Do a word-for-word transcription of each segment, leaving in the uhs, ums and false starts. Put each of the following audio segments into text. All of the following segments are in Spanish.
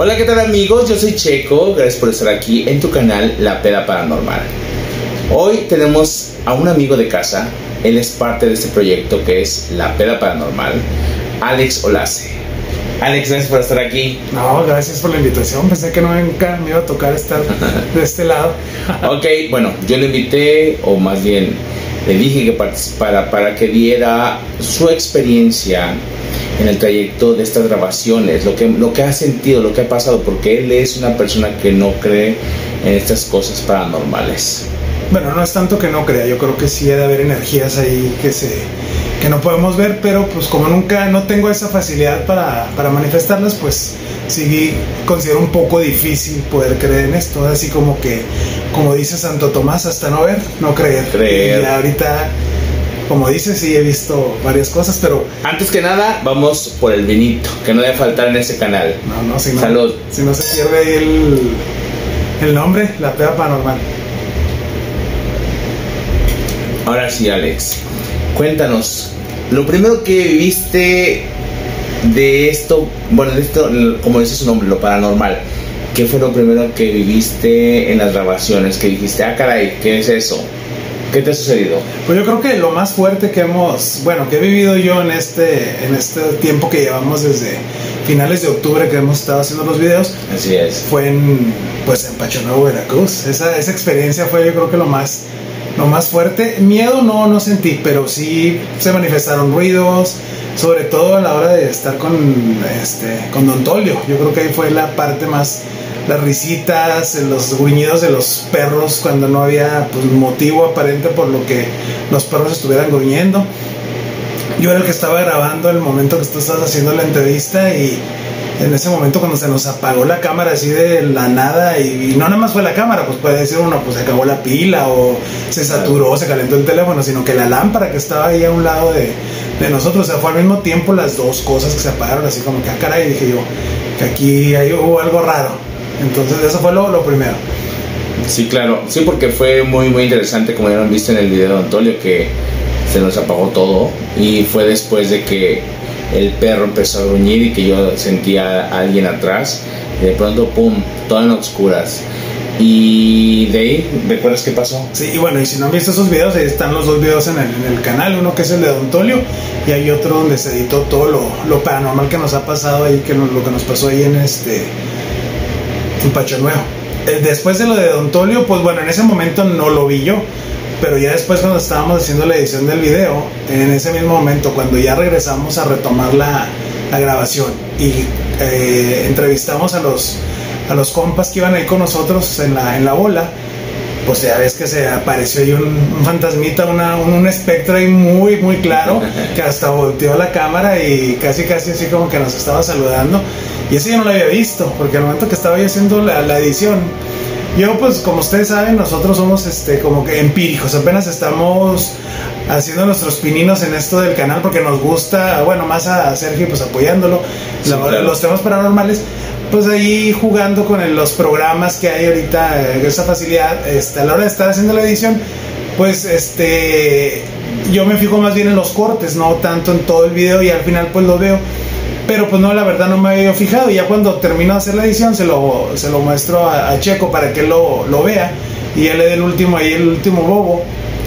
Hola, ¿qué tal amigos? Yo soy Checo, gracias por estar aquí en tu canal La Peda Paranormal. Hoy tenemos a un amigo de casa, él es parte de este proyecto que es La Peda Paranormal, Alex Olace. Alex, gracias por estar aquí. No, gracias por la invitación, pensé que no nunca me iba a tocar estar de este lado. Ok, bueno, yo le invité, o más bien le dije que participara para que diera su experiencia en el trayecto de estas grabaciones, lo que, lo que ha sentido, lo que ha pasado, porque él es una persona que no cree en estas cosas paranormales. Bueno, no es tanto que no crea, yo creo que sí ha de haber energías ahí que se que no podemos ver, pero pues como nunca no tengo esa facilidad para, para manifestarlas, pues sí considero un poco difícil poder creer en esto, así como que, como dice Santo Tomás, hasta no ver, no creer. Creer. Y ahorita, como dices, sí he visto varias cosas, pero... Antes que nada, vamos por el vinito, que no debe faltar en este canal. No, no, si no, Salud. Si no se pierde ahí el, el nombre, La Peda Paranormal. Ahora sí, Alex, cuéntanos, lo primero que viviste de esto, bueno, de esto, como dice su nombre, lo paranormal, ¿qué fue lo primero que viviste en las grabaciones? Que dijiste, ah, caray, ¿qué es eso? ¿Qué te ha sucedido? Pues yo creo que lo más fuerte que hemos, bueno, que he vivido yo en este, en este tiempo que llevamos desde finales de octubre que hemos estado haciendo los videos. Así es. Fue en, pues en Pacho Nuevo, Veracruz. Esa, esa experiencia fue, yo creo que lo más, lo más fuerte. Miedo no, no sentí, pero sí se manifestaron ruidos, sobre todo a la hora de estar con, este, con Don Tolio. Yo creo que ahí fue la parte más... Las risitas, los gruñidos de los perros cuando no había pues, motivo aparente por lo que los perros estuvieran gruñendo. Yo era el que estaba grabando el momento que tú estabas haciendo la entrevista y en ese momento cuando se nos apagó la cámara así de la nada y, y no nada más fue la cámara, pues puede decir uno, pues se acabó la pila o se saturó, se calentó el teléfono, sino que la lámpara que estaba ahí a un lado de, de nosotros, o sea, fue al mismo tiempo las dos cosas que se apagaron, así como que ah, caray, dije yo, que aquí hay, hubo algo raro. Entonces eso fue lo, lo primero. Sí, claro, sí, porque fue muy muy interesante, como ya lo han visto en el video de Antolio, que se nos apagó todo y fue después de que el perro empezó a gruñir y que yo sentía a alguien atrás y de pronto pum, todo en oscuras. Y de ahí, ¿recuerdas qué pasó? Sí, y bueno, y si no han visto esos videos, ahí están los dos videos en el, en el canal, uno que es el de Don Tolio y hay otro donde se editó todo lo, lo paranormal que nos ha pasado ahí, que nos, lo que nos pasó ahí en este en Pacho Nuevo. Después de lo de Don Tolio, pues bueno, en ese momento no lo vi yo, pero ya después cuando estábamos haciendo la edición del video, en ese mismo momento, cuando ya regresamos a retomar la, la grabación y eh, entrevistamos a los, a los compas que iban ahí con nosotros en la, en la bola, pues ya ves que se apareció ahí un, un fantasmita, una, un, un espectro ahí muy, muy claro, que hasta volteó la cámara y casi, casi así como que nos estaba saludando. Y eso yo no lo había visto, porque al momento que estaba yo haciendo la, la edición, yo pues como ustedes saben, nosotros somos este como que empíricos, apenas estamos haciendo nuestros pininos en esto del canal porque nos gusta, bueno, más a Sergio pues apoyándolo, sí, la, claro. Los temas paranormales, pues ahí jugando con el, los programas que hay ahorita, eh, esa facilidad, este, a la hora de estar haciendo la edición, pues este yo me fijo más bien en los cortes, no tanto en todo el video y al final pues lo veo. Pero pues no, la verdad no me había fijado y ya cuando termino de hacer la edición se lo, se lo muestro a, a Checo para que él lo, lo vea y él le dé el último ahí, el último bobo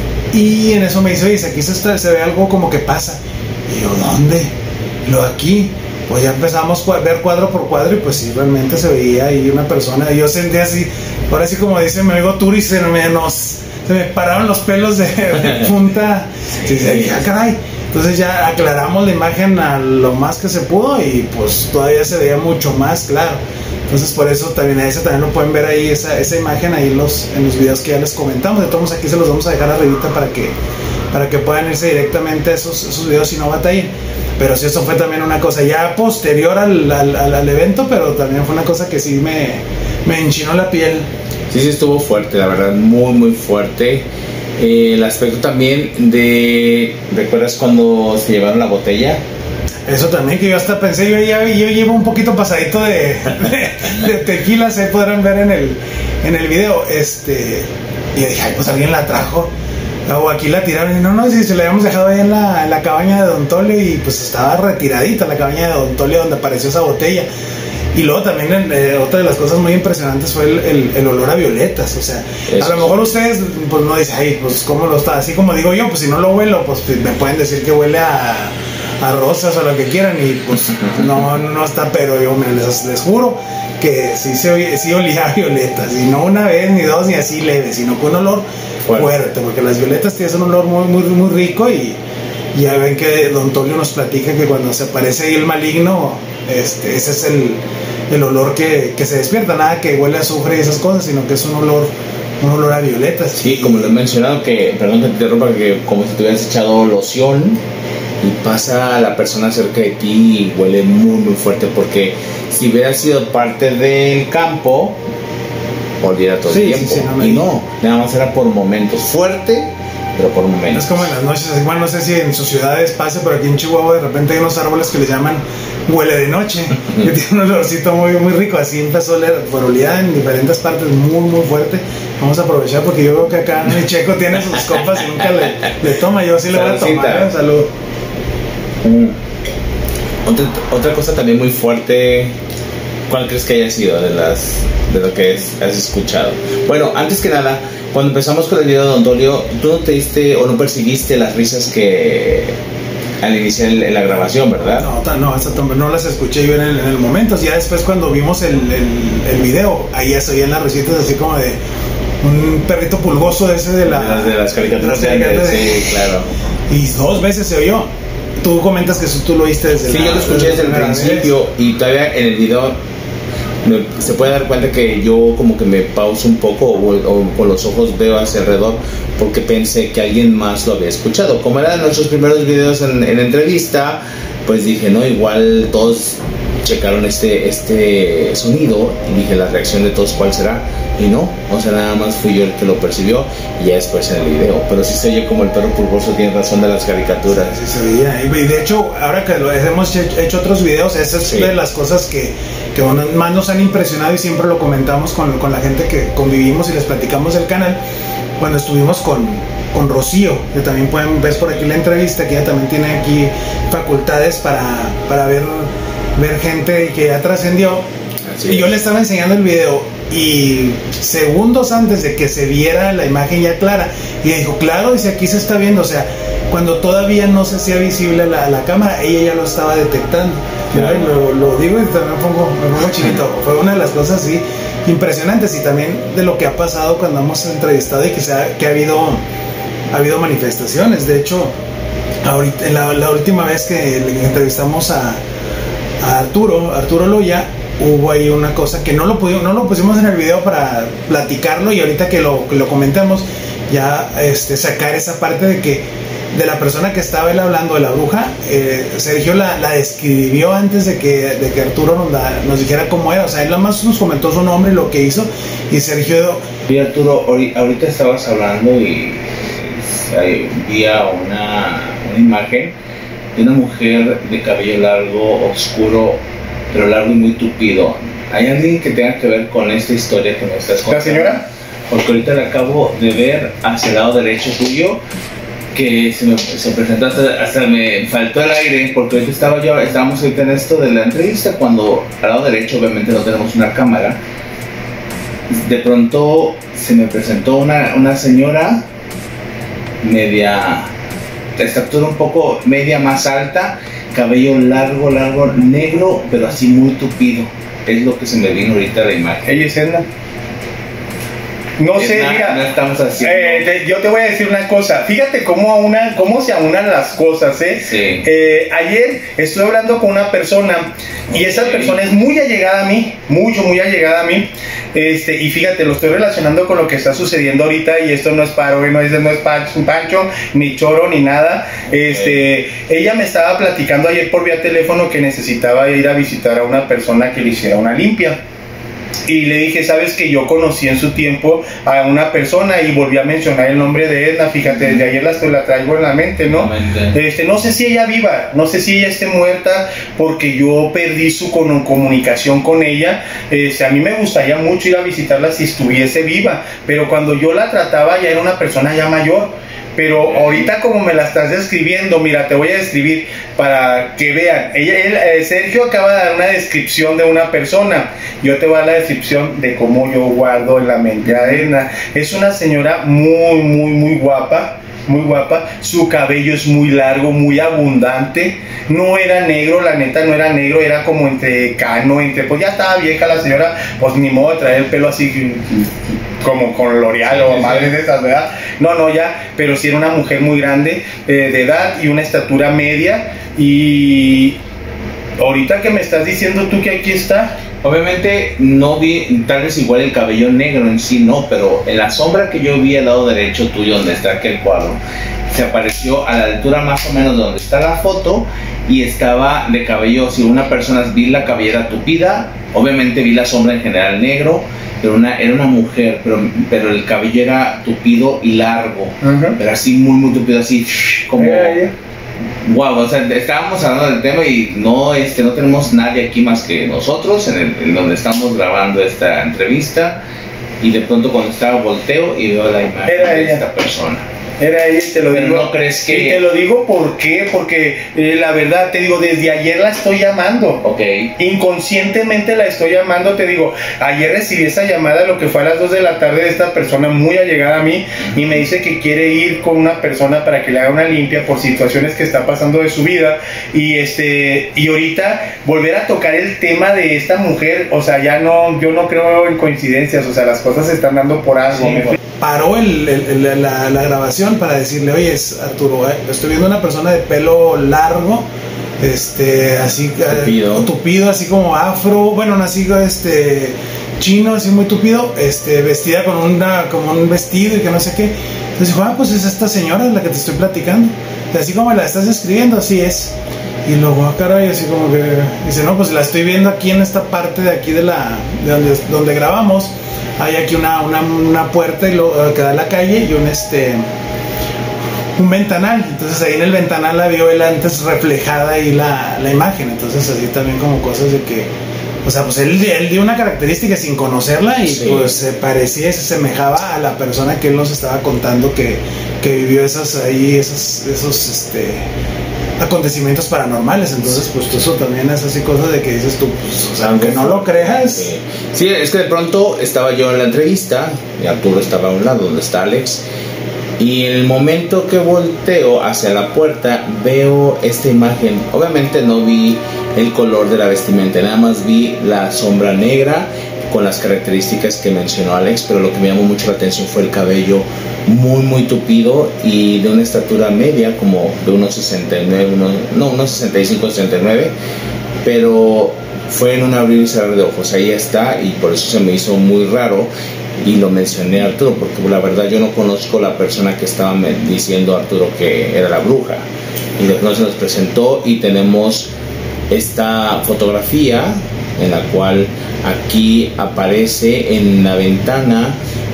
y en eso me dice, oye, aquí se, está, se ve algo como que pasa y yo, ¿dónde? Y lo aquí, pues ya empezamos a ver cuadro por cuadro y pues sí, realmente se veía ahí una persona y yo sentía así, ahora sí como dice mi amigo Turi, se me, nos, se me pararon los pelos de, de punta y dije, ah, caray. Entonces ya aclaramos la imagen a lo más que se pudo y pues todavía se veía mucho más claro. Entonces por eso también a ese también lo pueden ver ahí, esa, esa imagen ahí los, en los videos que ya les comentamos. De todos aquí se los vamos a dejar arribita para que, para que puedan irse directamente a esos, esos videos y no batallen. Pero sí, eso fue también una cosa ya posterior al, al, al, al evento, pero también fue una cosa que sí me, me enchinó la piel. Sí, sí estuvo fuerte, la verdad, muy muy fuerte. Eh, el aspecto también de, ¿recuerdas cuando se llevaron la botella? Eso también, que yo hasta pensé, yo, ya, yo llevo un poquito pasadito de, de, de tequila, se podrán ver en el, en el video, este, y yo dije, ay, pues alguien la trajo, o aquí la tiraron, y no, no, si se la habíamos dejado ahí en la, en la cabaña de Don Tolio, y pues estaba retiradita la cabaña de Don Tolio donde apareció esa botella. Y luego también eh, otra de las cosas muy impresionantes fue el, el, el olor a violetas. O sea, eso, a lo mejor ustedes pues no dicen, ay, pues cómo lo está. Así como digo yo, pues si no lo huelo, pues me pueden decir que huele a, a rosas o lo que quieran. Y pues no, no está, pero yo me les, les juro que sí, se, sí olía a violetas. Y no una vez, ni dos, ni así leve, sino con un olor fuerte. fuerte porque las violetas tienen un olor muy, muy, muy rico. Y ya ven que Don Tolio nos platica que cuando se aparece ahí el maligno, este, ese es el, el olor que, que se despierta, nada que huele a azufre y esas cosas, sino que es un olor, un olor a violetas. Sí, como lo he mencionado, que, perdón que te interrumpa, que como si te hubieras echado loción y pasa a la persona cerca de ti y huele muy muy fuerte, porque si hubiera sido parte del campo, olía todo sí, el tiempo. Sí, sí, no y no, nada más era por momentos fuerte, pero por momentos. Es como en las noches, igual no sé si en sus ciudades pasa, pero aquí en Chihuahua de repente hay unos árboles que le llaman huele de noche, que tiene un olorcito muy, muy rico. Así empezó a oler por oleada en diferentes partes, muy muy fuerte. Vamos a aprovechar porque yo veo que acá mi Checo tiene sus copas y nunca le, le toma. Yo sí le voy a tomar. Salud. Mm. Otra, otra cosa también muy fuerte, ¿cuál crees que haya sido de las de lo que es, has escuchado? Bueno, antes que nada, cuando empezamos con el video de Don Tolio, tú no te diste o no percibiste las risas que al iniciar en la grabación, ¿verdad? No, no, hasta no las escuché yo en el, en el momento. Ya después cuando vimos el, el, el video, ahí ya se oían las risitas así como de un perrito pulgoso ese de, la, de, las, de las caricaturas de Andrés, sí, claro. Y dos veces se oyó. Tú comentas que eso tú lo oíste desde sí, la... Sí, yo lo escuché desde el principio vez. Y todavía en el video me, se puede dar cuenta que yo como que me pauso un poco o, o con los ojos veo hacia alrededor porque pensé que alguien más lo había escuchado. Como eran nuestros primeros videos en, en entrevista, pues dije, no, igual todos checaron este, este sonido y dije, la reacción de todos, ¿cuál será? Y no, o sea, nada más fui yo el que lo percibió y ya después en el video. Pero sí se oye como el perro pulgoso, tiene razón de las caricaturas. Sí, sí se veía. Y de hecho, ahora que lo hemos hecho otros videos, esa es sí. de las cosas que, que más nos han impresionado y siempre lo comentamos con, con la gente que convivimos y les platicamos del canal. Cuando estuvimos con, con Rocío, que también pueden ver por aquí la entrevista, que ella también tiene aquí facultades para, para ver, ver gente que ya trascendió. Y yo le estaba enseñando el video y segundos antes de que se viera la imagen ya clara, y ella dijo, claro, dice, aquí se está viendo. O sea, cuando todavía no se hacía visible la, la cámara, ella ya lo estaba detectando. Claro. Lo, lo digo y también me pongo, me pongo chiquito. Fue una de las cosas así impresionantes, y también de lo que ha pasado cuando hemos entrevistado y que, se ha, que ha habido ha habido manifestaciones. De hecho, ahorita, la, la última vez que le entrevistamos a, a Arturo Arturo Loya, hubo ahí una cosa que no lo pudimos, no lo pusimos en el video para platicarlo, y ahorita que lo, que lo comentemos, ya este, sacar esa parte de que de la persona que estaba él hablando, de la bruja. eh, Sergio la, la describió antes de que, de que Arturo nos, da, nos dijera cómo era. O sea, él nada más nos comentó su nombre y lo que hizo, y Sergio... Sí, Arturo, ahorita estabas hablando y vi una, una imagen de una mujer de cabello largo, oscuro, pero largo y muy tupido. ¿Hay alguien que tenga que ver con esta historia que me estás contando? ¿La señora? Porque ahorita la acabo de ver hacia el lado derecho tuyo, que se me se presentó, hasta, hasta me faltó el aire, porque ahorita estaba yo, estábamos ahorita en esto de la entrevista, cuando al lado derecho obviamente no tenemos una cámara. De pronto se me presentó una, una señora media, de estatura un poco media más alta, cabello largo, largo, negro, pero así muy tupido. Es lo que se me vino ahorita a la imagen. ¿Ella es Edna? No sé, na, mira, no estamos haciendo. Eh, de, yo te voy a decir una cosa. Fíjate cómo, a una, cómo se aunan las cosas, ¿eh? Sí. Eh, ayer estuve hablando con una persona y esa okay. persona es muy allegada a mí, mucho, muy allegada a mí. Este, y fíjate, lo estoy relacionando con lo que está sucediendo ahorita, y esto no es paro, no es, no es pancho, ni choro, ni nada. Este, okay. Ella me estaba platicando ayer por vía teléfono que necesitaba ir a visitar a una persona que le hiciera una limpia. Y le dije, sabes que yo conocí en su tiempo a una persona, y volví a mencionar el nombre de Edna. Fíjate, desde ayer la, la traigo en la mente, ¿no? Este, no sé si ella viva, no sé si ella esté muerta, porque yo perdí su con, comunicación con ella. Este, a mí me gustaría mucho ir a visitarla si estuviese viva, pero cuando yo la trataba ya era una persona ya mayor. pero ahorita como me la estás describiendo, mira, te voy a describir para que vean. Ella, él, eh, Sergio acaba de dar una descripción de una persona, yo te voy a dar la descripción de cómo yo guardo en la mente a Edna. Es una señora muy, muy, muy guapa, muy guapa, su cabello es muy largo, muy abundante, no era negro, la neta no era negro, era como entre cano, entre, pues ya estaba vieja la señora, pues ni modo de traer el pelo así como con L'Oreal o madres de esas, ¿verdad? No, no, ya, pero sí era una mujer muy grande, eh, de edad y una estatura media. Y ahorita que me estás diciendo tú que aquí está, obviamente no vi, tal vez igual el cabello negro en sí, no, pero en la sombra que yo vi al lado derecho tuyo, donde está aquel cuadro, se apareció a la altura más o menos de donde está la foto y estaba de cabello, si una persona, vi la cabellera tupida, obviamente vi la sombra en general negro, pero una, era una mujer, pero, pero el cabello era tupido y largo, uh-huh. Pero así muy, muy tupido, así como... Yeah, yeah. Wow, o sea, estábamos hablando del tema y no, este, no tenemos nadie aquí más que nosotros en, el, en donde estamos grabando esta entrevista, y de pronto cuando estaba volteo y veo la imagen era de ella. esta persona. Era ella, te lo Pero digo. ¿no crees que...? Y te lo digo ¿por qué? Porque eh, la verdad, te digo, desde ayer la estoy llamando. Ok. Inconscientemente la estoy llamando, te digo, ayer recibí esa llamada, lo que fue a las dos de la tarde, de esta persona muy allegada a mí, y me dice que quiere ir con una persona para que le haga una limpia por situaciones que está pasando de su vida, y este, y ahorita volver a tocar el tema de esta mujer, o sea, ya no, yo no creo en coincidencias, o sea, las cosas se están dando por algo. Sí, me... Paró el, el, el, la, la grabación para decirle, oye, Arturo, eh, estoy viendo una persona de pelo largo, este, así tupido, eh, tupido así como afro, bueno, no así, este, chino, así muy tupido, este, vestida con una, como un vestido y que no sé qué. Entonces dijo, ah, pues es esta señora la que te estoy platicando, y así como la estás describiendo, así es. Y luego, ah, caray, así como que dice, no, pues la estoy viendo aquí en esta parte de aquí de la, de donde, donde grabamos. Hay aquí una, una, una puerta y lo, que da a la calle y un este un ventanal. Entonces ahí en el ventanal la vio él antes reflejada ahí la, la imagen. Entonces así también como cosas de que, o sea, pues él, él dio una característica sin conocerla y sí, pues se parecía, se semejaba a la persona que él nos estaba contando que, que vivió esas ahí, esos, esos este acontecimientos paranormales. Entonces pues eso también es así cosas de que dices tú, pues, o sea, aunque no lo creas. Sí. Sí, es que de pronto estaba yo en la entrevista y Arturo estaba a un lado donde está Alex, y en el momento que volteo hacia la puerta veo esta imagen. Obviamente no vi el color de la vestimenta, nada más vi la sombra negra con las características que mencionó Alex, pero lo que me llamó mucho la atención fue el cabello muy muy tupido y de una estatura media, como de unos sesenta y nueve, unos, no, unos sesenta y cinco, sesenta y nueve, pero fue en un abrir y cerrar de ojos, ahí está, y por eso se me hizo muy raro y lo mencioné a Arturo, porque la verdad yo no conozco la persona que estaba diciendo Arturo que era la bruja, y de pronto se nos presentó y tenemos esta fotografía en la cual aquí aparece en la ventana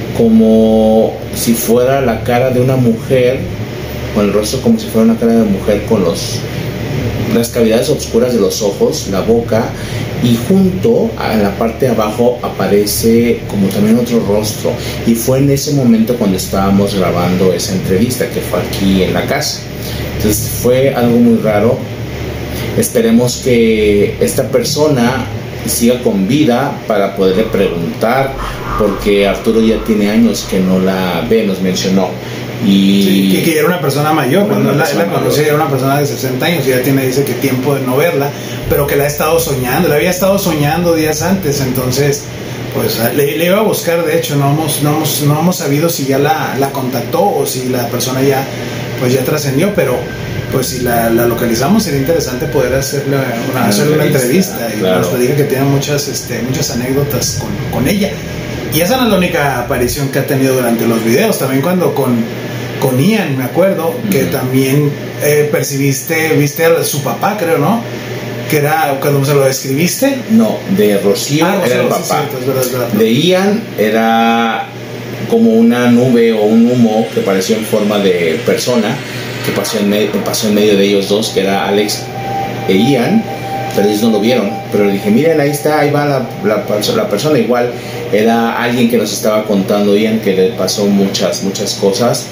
como si fuera la cara de una mujer, con el rostro como si fuera una cara de mujer, con los las cavidades oscuras de los ojos, la boca, y junto a la parte de abajo aparece como también otro rostro, y fue en ese momento cuando estábamos grabando esa entrevista, que fue aquí en la casa. Entonces fue algo muy raro. Esperemos que esta persona siga con vida para poderle preguntar, porque Arturo ya tiene años que no la ve, nos mencionó. Y sí, que, que era una persona mayor, cuando él la conoció era una persona de sesenta años y ya tiene, dice que tiempo de no verla, pero que la ha estado soñando, la había estado soñando días antes. Entonces pues le, le iba a buscar, de hecho no hemos, no hemos, no hemos sabido si ya la, la contactó o si la persona ya pues ya trascendió, pero pues si la, la localizamos sería interesante poder hacerle una, hacerle una entrevista, y claro, nos diga que tiene muchas, este, muchas anécdotas con, con ella. Y esa no es la única aparición que ha tenido durante los videos, también cuando con, con Ian, me acuerdo, que uh-huh. también eh, percibiste, viste a su papá, creo, ¿no? Que era, cuando se lo describiste. No, de Rocío, ah, era el papá. Sí, cierto, es verdad, es verdad. De Ian era como una nube o un humo que parecía en forma de persona, que pasó en, medio, pasó en medio de ellos dos, que era Alex e Ian, pero ellos no lo vieron. Pero le dije, miren, ahí está, ahí va la, la, la persona. Igual era alguien que nos estaba contando Ian, que le pasó muchas, muchas cosas,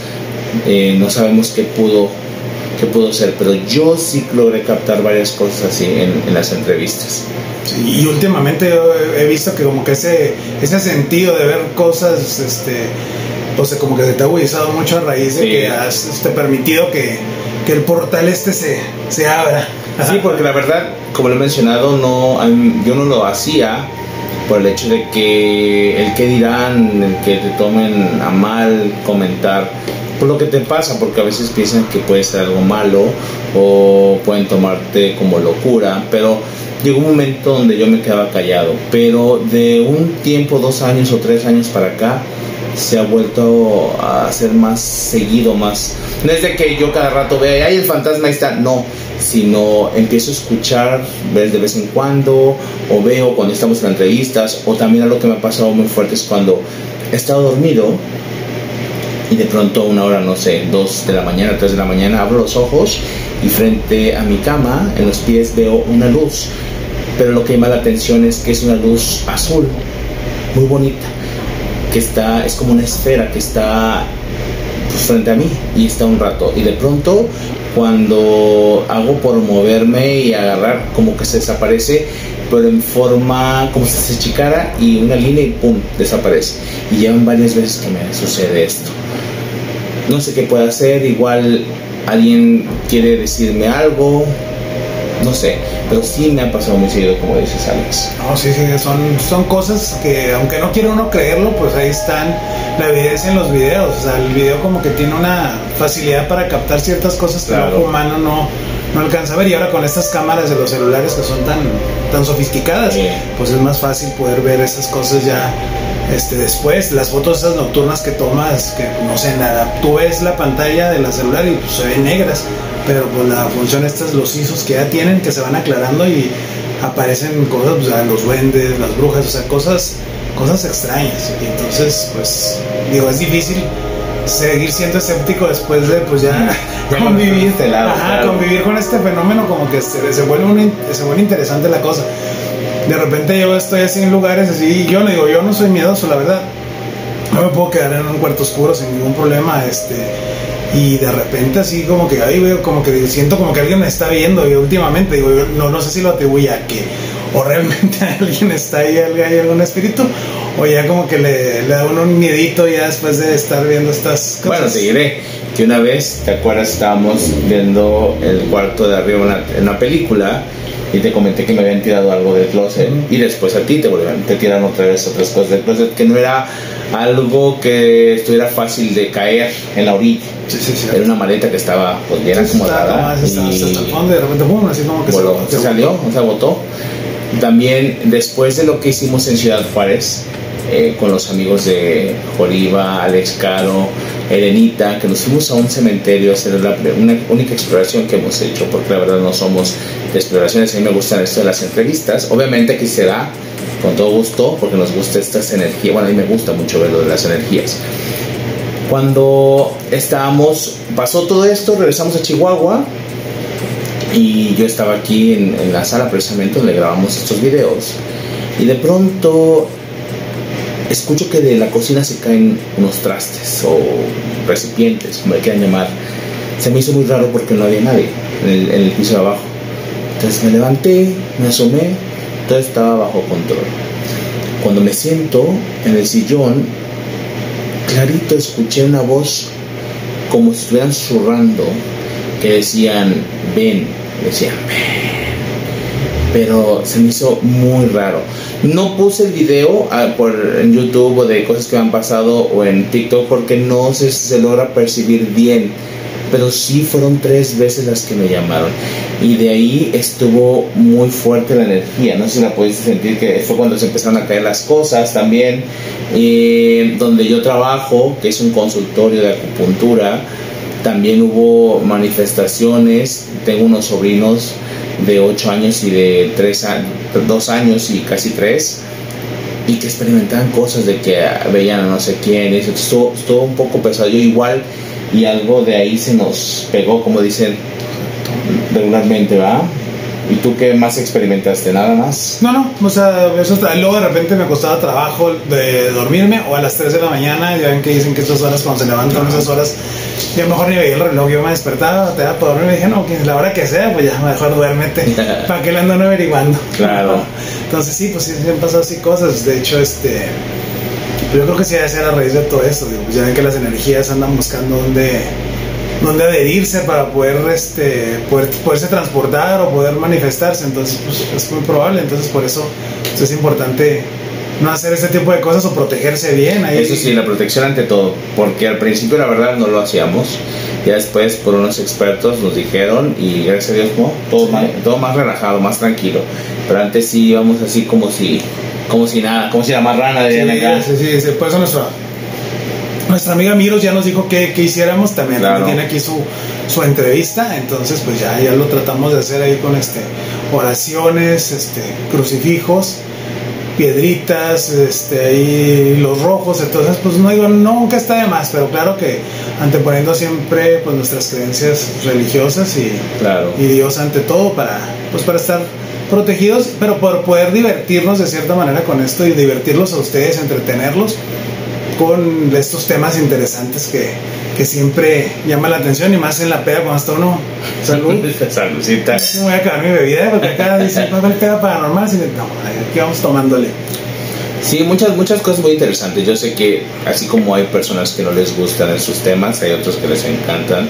eh, no sabemos qué pudo, qué pudo ser, pero yo sí logré captar varias cosas así en, en las entrevistas. Sí, y últimamente yo he visto que como que ese, ese sentido de ver cosas, este, o sea, como que se te ha agudizado mucho a raíz de sí. que has este, permitido que, que el portal este se, se abra. Sí, porque la verdad, como lo he mencionado, no, yo no lo hacía por el hecho de que el que dirán, el que te tomen a mal comentar por lo que te pasa, porque a veces piensan que puede ser algo malo o pueden tomarte como locura, pero llegó un momento donde yo me quedaba callado, pero de un tiempo, dos años o tres años para acá, se ha vuelto a hacer más seguido, más, no es de que yo cada rato vea, ay, el fantasma está, no, sino empiezo a escuchar, ver de vez en cuando, o veo cuando estamos en entrevistas, o también algo que me ha pasado muy fuerte es cuando he estado dormido y de pronto a una hora, no sé, dos de la mañana, tres de la mañana, abro los ojos y frente a mi cama, en los pies, veo una luz, pero lo que llama la atención es que es una luz azul, muy bonita, que está, es como una esfera que está pues, frente a mí, y está un rato, y de pronto cuando hago por moverme y agarrar, como que se desaparece, pero en forma como si se achicara y una línea y pum, desaparece. Y llevan varias veces que me sucede esto. No sé qué puede hacer, igual alguien quiere decirme algo, no sé, pero sí me ha pasado muy seguido, como dices, Alex. No, sí, sí, son, son cosas que aunque no quiere uno creerlo, pues ahí están la evidencia en los videos. O sea, el video como que tiene una facilidad para captar ciertas cosas que claro. el ojo humano no, no alcanza a ver, y ahora con estas cámaras de los celulares que son tan, tan sofisticadas, sí. pues es más fácil poder ver esas cosas ya este, después. Las fotos esas nocturnas que tomas, que no sé nada, tú ves la pantalla de la celular y pues, se ven negras, pero pues la función estas, los I S Os que ya tienen, que se van aclarando y aparecen cosas, o sea, los duendes, las brujas, o sea, cosas, cosas extrañas. Y entonces, pues, digo, es difícil seguir siendo escéptico después de, pues ya, ya convivir, lado, ajá, claro. convivir con este fenómeno, como que se, se, vuelve una, se vuelve interesante la cosa. De repente yo estoy así en lugares así, y yo le digo, yo no soy miedoso, la verdad. No me puedo quedar en un cuarto oscuro sin ningún problema, este... y de repente así como que ahí veo como que siento como que alguien me está viendo, y últimamente digo, no, no sé si lo atribuye a que o realmente alguien está ahí, hay algún espíritu, o ya como que le, le da uno un miedito ya después de estar viendo estas cosas. Bueno, te diré que una vez, ¿te acuerdas? Estábamos viendo el cuarto de arriba en una, en una película y te comenté que me habían tirado algo del closet, uh-huh. y después a ti te, te tiraron otra vez otras cosas del closet, que no era algo que estuviera fácil de caer en la orilla. Sí, sí, sí. Era una maleta que estaba pues bien sí, acomodada y hasta el fondo, de repente boom, así como que bueno, se, se salió, o sea, botó. También después de lo que hicimos en Ciudad Juárez, eh, con los amigos de Joriba, Alex Caro, Elenita, que nos fuimos a un cementerio a hacer la una única exploración que hemos hecho, porque la verdad no somos de exploraciones. A mí me gustan esto de las entrevistas, obviamente aquí se da con todo gusto, porque nos gusta estas energías. Bueno, a mí me gusta mucho ver lo de las energías. Cuando estábamos, pasó todo esto, regresamos a Chihuahua y yo estaba aquí en, en la sala precisamente donde grabamos estos videos, y de pronto escucho que de la cocina se caen unos trastes o recipientes, como le quieran llamar. Se me hizo muy raro porque no había nadie en el, en el piso de abajo. Entonces me levanté, me asomé, todo estaba bajo control. Cuando me siento en el sillón, clarito escuché una voz como si estuvieran susurrando, que decían ven, decían ven, pero se me hizo muy raro. No puse el video uh, por, en YouTube o de cosas que me han pasado o en TikTok porque no se, se logra percibir bien, pero sí fueron tres veces las que me llamaron, y de ahí estuvo muy fuerte la energía. No sé si la pudiste sentir, que fue cuando se empezaron a caer las cosas también. Eh, donde yo trabajo, que es un consultorio de acupuntura, también hubo manifestaciones. Tengo unos sobrinos de ocho años y de tres años, dos años y casi tres, y que experimentaban cosas de que veían a no sé quién. Eso estuvo, estuvo un poco pesado. Yo igual, y algo de ahí se nos pegó, como dicen regularmente, ¿va? ¿Y tú qué más experimentaste? ¿Nada más? No, no, o sea, eso está. Luego de repente me costaba trabajo de dormirme o a las tres de la mañana, ya ven que dicen que estas horas cuando se levantan esas horas, yo mejor ni veía el reloj, yo me despertaba, te daba para dormir y dije, no, que la hora que sea, pues ya mejor duérmete, ¿para qué le andan averiguando? Claro. Entonces sí, pues sí, sí han pasado así cosas, de hecho, este, yo creo que sí debe ser a raíz de todo esto, digo, pues ya ven que las energías andan buscando dónde... donde adherirse para poder este poder, poderse transportar o poder manifestarse, entonces pues, es muy probable, entonces por eso pues, es importante no hacer este tipo de cosas o protegerse bien ahí. Eso sí, la protección ante todo, porque al principio la verdad no lo hacíamos, ya después por unos expertos nos dijeron y gracias a Dios no, todo, sí. más, todo más relajado, más tranquilo, pero antes sí íbamos así como si como si nada, como si la marrana de sí, acá. Sí, sí, sí, por eso nuestra Nuestra amiga Miros ya nos dijo que, que hiciéramos, también, claro. También tiene aquí su, su entrevista, entonces pues ya, ya lo tratamos de hacer ahí con este oraciones, este crucifijos, piedritas, este ahí los rojos, entonces pues no digo, nunca está de más, pero claro que anteponiendo siempre pues nuestras creencias religiosas y, claro. y Dios ante todo para, pues, para estar protegidos, pero por poder divertirnos de cierta manera con esto y divertirlos a ustedes, entretenerlos con estos temas interesantes que, que siempre llama la atención y más en la peda cuando está uno. Salud. Saludcita. Me voy a acabar mi bebida porque acá dicen, ¿cuál es el peda paranormal? Y no, aquí vamos tomándole. Sí, muchas, muchas cosas muy interesantes. Yo sé que así como hay personas que no les gustan esos temas, hay otros que les encantan.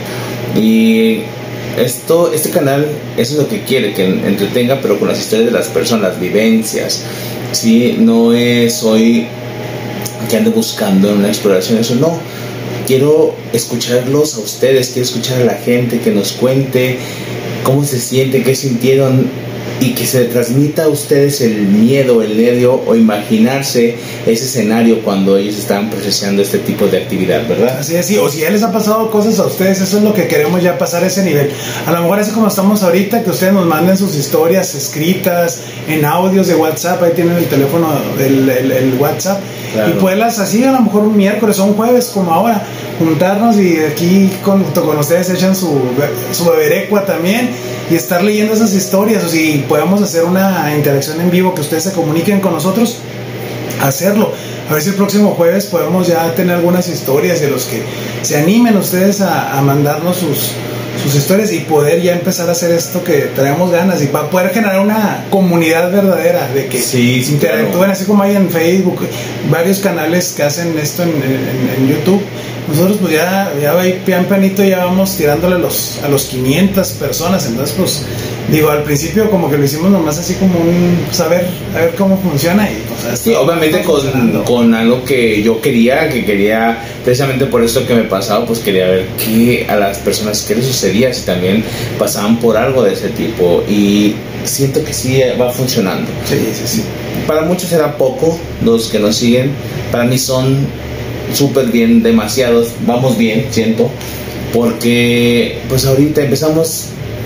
Y esto, este canal, eso es lo que quiere, que entretenga, pero con las historias de las personas, vivencias. Sí, no es hoy que ande buscando en una exploración, eso no, quiero escucharlos a ustedes, quiero escuchar a la gente que nos cuente cómo se siente, qué sintieron y que se transmita a ustedes el miedo, el nervio o imaginarse ese escenario cuando ellos estaban procesando este tipo de actividad, ¿verdad? Así es, sí, o si ya les ha pasado cosas a ustedes, eso es lo que queremos ya pasar a ese nivel. A lo mejor así como estamos ahorita, que ustedes nos manden sus historias escritas en audios de WhatsApp, ahí tienen el teléfono, el, el, el WhatsApp, claro. Y poderlas así a lo mejor un miércoles o un jueves como ahora, juntarnos y aquí con, con ustedes echan su, su beberecua también y estar leyendo esas historias, o si podemos hacer una interacción en vivo, que ustedes se comuniquen con nosotros, hacerlo. A ver si el próximo jueves podemos ya tener algunas historias de los que se animen ustedes a, a mandarnos sus, sus historias y poder ya empezar a hacer esto que traemos ganas y para poder generar una comunidad verdadera de que sí, sí, interactúen, claro. Así como hay en Facebook varios canales que hacen esto en, en, en YouTube. Nosotros pues ya, ya pian pianito ya vamos tirándole a los, a los quinientas personas, entonces pues digo, al principio como que lo hicimos nomás así como un saber, a ver cómo funciona y pues sí, obviamente con, con algo que yo quería, que quería precisamente por esto que me pasaba, pues quería ver qué a las personas qué les sucedía, si también pasaban por algo de ese tipo y siento que sí va funcionando. Sí, sí, sí. Para muchos será poco, los que nos siguen, para mí son súper bien, demasiados, vamos bien, siento, porque pues ahorita empezamos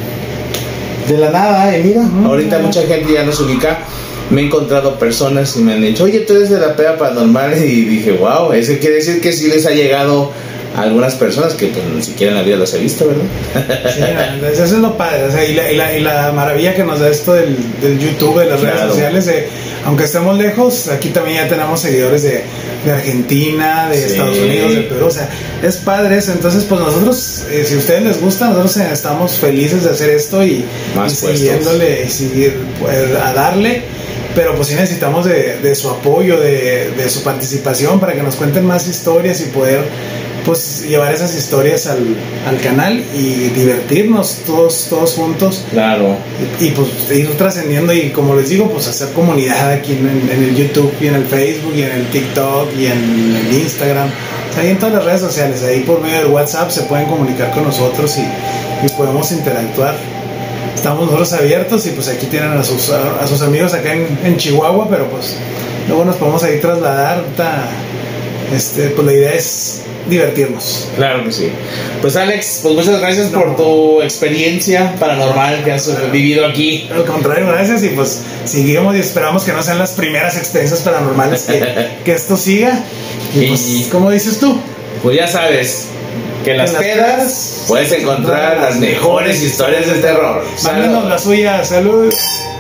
de la nada, eh, mira, mm, ahorita mucha gente ya nos ubica, me he encontrado personas y me han dicho, oye, tú eres de la peda paranormal, y dije, wow, eso quiere decir que sí les ha llegado a algunas personas que pues ni siquiera en la vida los he visto, ¿verdad? Sí, eso es lo padre, o sea, y, la, y, la, y la maravilla que nos da esto del, del YouTube, de las claro. redes sociales, de, aunque estemos lejos, aquí también ya tenemos seguidores de, de Argentina, de sí. Estados Unidos, de Perú, o sea, es padre eso, entonces pues nosotros, eh, si a ustedes les gusta, nosotros eh, estamos felices de hacer esto y, y siguiéndole, y seguir pues, a darle, pero pues sí necesitamos de, de su apoyo, de, de su participación para que nos cuenten más historias y poder pues llevar esas historias al, al canal y divertirnos todos todos juntos, claro, y, y pues ir trascendiendo y como les digo pues hacer comunidad aquí en, en el YouTube y en el Facebook y en el TikTok y en el Instagram, o sea, ahí en todas las redes sociales, ahí por medio del WhatsApp se pueden comunicar con nosotros y, y podemos interactuar. Estamos nosotros abiertos y pues aquí tienen a sus, a, a sus amigos acá en, en Chihuahua, pero pues luego nos podemos ahí trasladar, este, pues la idea es divertirnos. Claro que sí. Pues Alex, pues muchas gracias no. por tu experiencia paranormal que has claro. vivido aquí. Al contrario, gracias y pues seguimos y esperamos que no sean las primeras experiencias paranormales que, que esto siga. Y, y pues, ¿cómo dices tú? Pues ya sabes, Que en las pedas puedes encontrar las mejores historias de terror. Mándanos la suya, salud.